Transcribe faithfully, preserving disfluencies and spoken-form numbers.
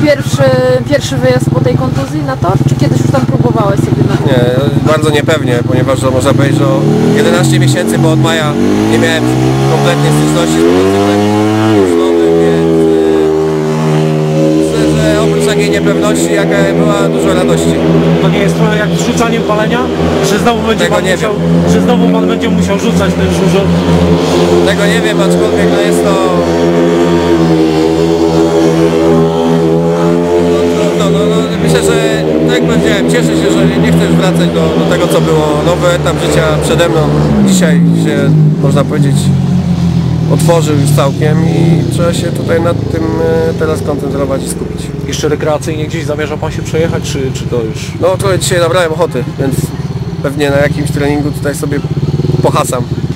pierwszy, pierwszy wyjazd po tej kontuzji na tor, czy kiedyś już tam próbowałeś sobie na Nie, bardzo niepewnie, ponieważ to można powiedzieć, że jedenaście miesięcy, bo od maja nie miałem kompletnie styczności z motocykłem już nowym, więc yy, myślę, że oprócz takiej niepewności, jaka była, dużo radości. To nie jest trochę jak rzucaniem palenia? Czy znowu będzie Tego pan nie musiał, czy znowu pan będzie musiał rzucać ten żużel? Tego nie wiem, aczkolwiek no jest to... No, no, no, myślę, że tak jak powiedziałem, cieszę się, że nie chcę już wracać do, do tego, co było. Nowy etap życia przede mną dzisiaj się, można powiedzieć, otworzył już całkiem i trzeba się tutaj nad tym teraz koncentrować i skupić. Jeszcze rekreacyjnie gdzieś zamierza pan się przejechać, czy, czy to już? No trochę dzisiaj nabrałem ochoty, więc pewnie na jakimś treningu tutaj sobie pohasam.